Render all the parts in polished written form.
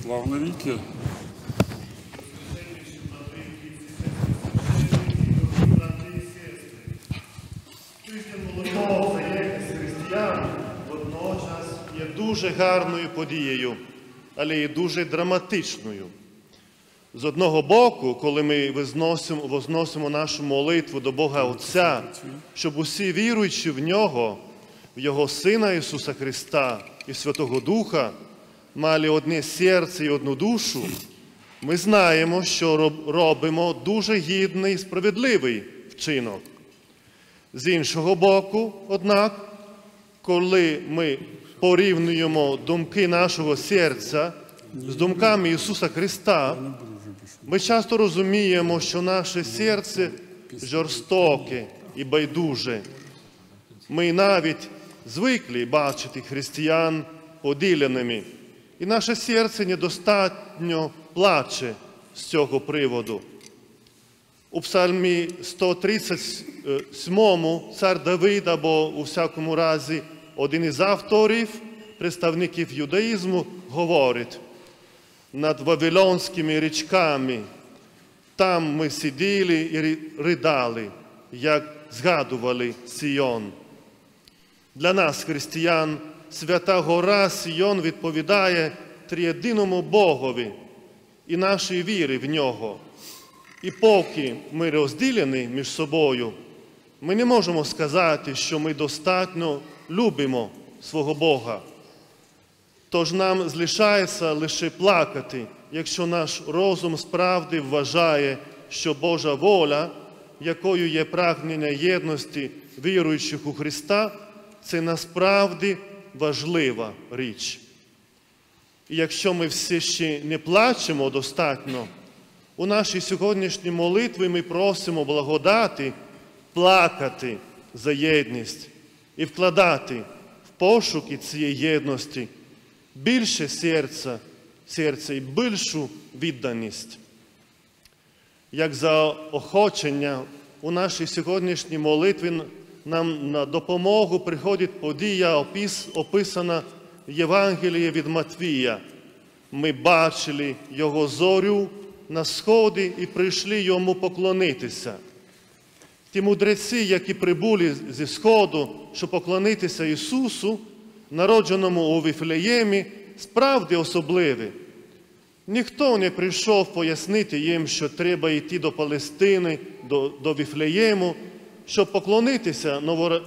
Славновіки. Молитва за єдність християн водночас є дуже гарною подією, але і дуже драматичною. З одного боку, коли ми возносимо нашу молитву до Бога Отця, щоб усі віруючі в Нього, в Його Сина Ісуса Христа і Святого Духа, мали одне серце і одну душу, ми знаємо, що робимо дуже гідний і справедливий вчинок. З іншого боку, однак, коли ми порівнюємо думки нашого серця з думками Ісуса Христа, ми часто розуміємо, що наше серце жорстоке і байдуже. Ми навіть звикли бачити християн поділеними, і наше серце недостатньо плаче з цього приводу. У псальмі 137 цар Давид, або у всякому разі один із авторів, представників юдаїзму, говорить: над Вавилонськими річками там ми сиділи і ридали, як згадували Сіон. Для нас, християн, свята гора Сіон відповідає триєдиному Богові і нашій вірі в Нього. І поки ми розділені між собою, ми не можемо сказати, що ми достатньо любимо свого Бога. Тож нам залишається лише плакати, якщо наш розум справді вважає, що Божа воля, якою є прагнення єдності віруючих у Христа, це насправді важлива річ. І якщо ми все ще не плачемо достатньо, у нашій сьогоднішній молитві ми просимо благодати плакати за єдність і вкладати в пошуки цієї єдності більше серця і більшу відданість. Як заохочення у нашій сьогоднішній молитві нам на допомогу приходить подія, описана в Євангелії від Матвія. Ми бачили його зорю на сході і прийшли йому поклонитися. Ті мудреці, які прибули зі сходу, щоб поклонитися Ісусу, народженому у Вифлеємі, справді особливі. Ніхто не прийшов пояснити їм, що треба йти до Палестини, до Вифлеєму, щоб поклонитися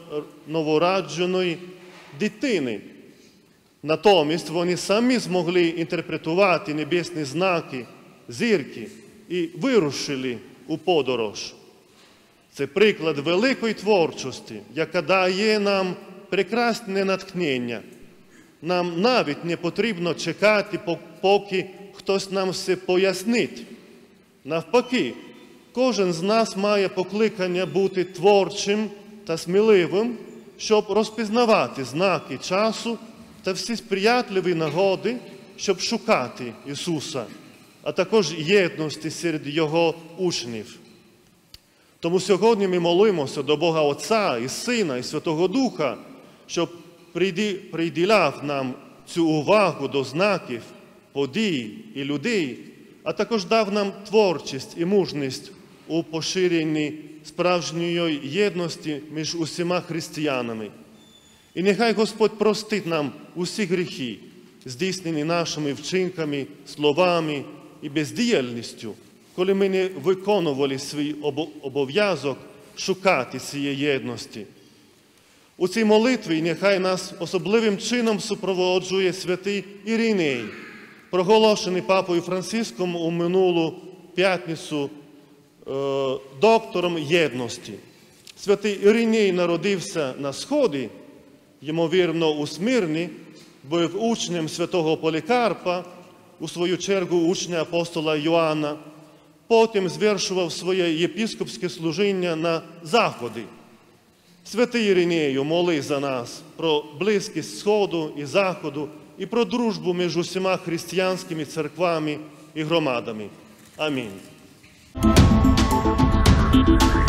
новорадженої дитини. Натомість вони самі змогли інтерпретувати небесні знаки, зірки і вирушили у подорож. Це приклад великої творчості, яка дає нам прекрасне натхнення. Нам навіть не потрібно чекати, поки хтось нам все пояснить. Навпаки, кожен з нас має покликання бути творчим та сміливим, щоб розпізнавати знаки часу та всі сприятливі нагоди, щоб шукати Ісуса, а також єдності серед Його учнів. Тому сьогодні ми молимося до Бога Отця і Сина і Святого Духа, щоб приділяв нам цю увагу до знаків, подій і людей, а також дав нам творчість і мужність у поширенні справжньої єдності між усіма християнами. І нехай Господь простить нам усі гріхи, здійснені нашими вчинками, словами і бездіяльністю, коли ми не виконували свій обов'язок шукати цієї єдності. У цій молитві нехай нас особливим чином супроводжує святий Іриней, проголошений Папою Франциском у минулу п'ятницю доктором єдності. Святий Іриней народився на Сході, ймовірно, у Смирні, був учнем святого Полікарпа, у свою чергу учня апостола Йоанна, потім звершував своє єпископське служіння на Заході. Святий Іринею, моли за нас про близькість Сходу і Заходу і про дружбу між усіма християнськими церквами і громадами. Амінь.